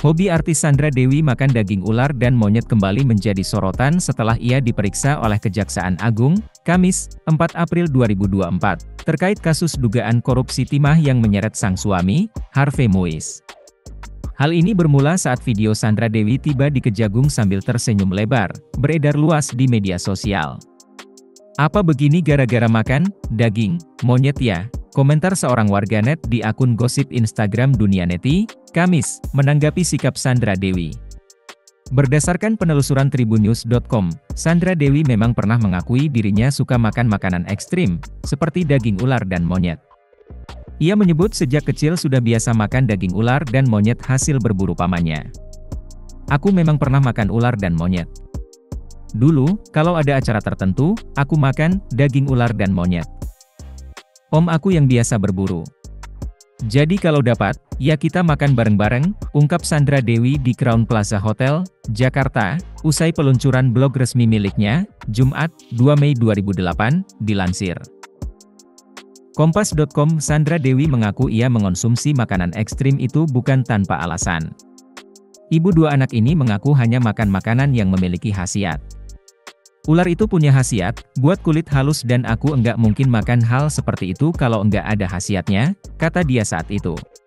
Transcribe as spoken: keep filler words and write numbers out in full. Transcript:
Hobi artis Sandra Dewi makan daging ular dan monyet kembali menjadi sorotan setelah ia diperiksa oleh Kejaksaan Agung, Kamis, empat April dua ribu dua puluh empat, terkait kasus dugaan korupsi timah yang menyeret sang suami, Harvey Moise. Hal ini bermula saat video Sandra Dewi tiba di Kejagung sambil tersenyum lebar, beredar luas di media sosial. "Apa begini gara-gara makan daging monyet ya?" Komentar seorang warganet di akun gosip Instagram Dunia Neti, Kamis, menanggapi sikap Sandra Dewi. Berdasarkan penelusuran tribunnews dot com, Sandra Dewi memang pernah mengakui dirinya suka makan makanan ekstrim, seperti daging ular dan monyet. Ia menyebut sejak kecil sudah biasa makan daging ular dan monyet hasil berburu pamannya. "Aku memang pernah makan ular dan monyet. Dulu, kalau ada acara tertentu, aku makan daging ular dan monyet. Om aku yang biasa berburu. Jadi kalau dapat, ya kita makan bareng-bareng," ungkap Sandra Dewi di Crown Plaza Hotel, Jakarta, usai peluncuran blog resmi miliknya, Jumat, dua Mei dua ribu delapan, dilansir Kompas dot com. Sandra Dewi mengaku ia mengonsumsi makanan ekstrim itu bukan tanpa alasan. Ibu dua anak ini mengaku hanya makan makanan yang memiliki khasiat. "Ular itu punya khasiat, buat kulit halus dan aku enggak mungkin makan hal seperti itu kalau enggak ada khasiatnya," kata dia saat itu.